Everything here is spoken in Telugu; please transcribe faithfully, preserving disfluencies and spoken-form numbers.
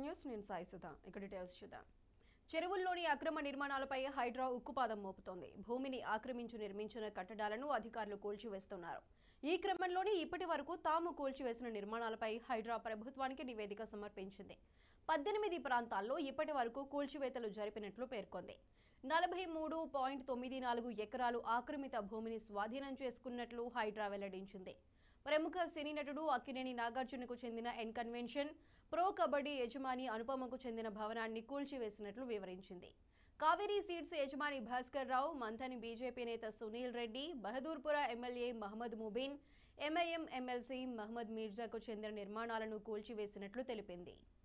న్యూస్ నేను సాయి సుధా ఇక డీటెయిల్స్ చూద్దాం. చెరువుల్లోని అక్రమ నిర్మాణాలపై హైడ్రా ఉక్కుపాదం మోపుతోంది. భూమిని ఆక్రమించి నిర్మించిన కట్టడాలను అధికారులు కూల్చివేస్తున్నారు. ఈ క్రమంలోనే ఇప్పటి వరకు తాము కూల్చివేసిన నిర్మాణాలపై హైడ్రా ప్రభుత్వానికి నివేదిక సమర్పించింది. పద్దెనిమిది ప్రాంతాల్లో ఇప్పటి వరకు కూల్చివేతలు జరిపినట్లు పేర్కొంది. నలభై మూడు పాయింట్ తొమ్మిది నాలుగు ఎకరాలు ఆక్రమిత భూమిని స్వాధీనం చేసుకున్నట్లు హైడ్రా వెల్లడించింది. ప్రముఖ సినీ నటుడు అక్కినేని నాగార్జునకు చెందిన ఎన్ కన్వెన్షన్, ప్రో కబడ్డీ యజమాని అనుపమకు చెందిన భవనాన్ని కూల్చివేసినట్లు వివరించింది. కావేరీ సీడ్స్ యజమాని భాస్కర్ రావు, మంథని బీజేపీ నేత Sunil Reddy, Bahadurpura MLA Mohammed Mubeen, MIM MLC Mohammed మీర్జాకు చెందిన నిర్మాణాలను కూల్చివేసినట్లు తెలిపింది.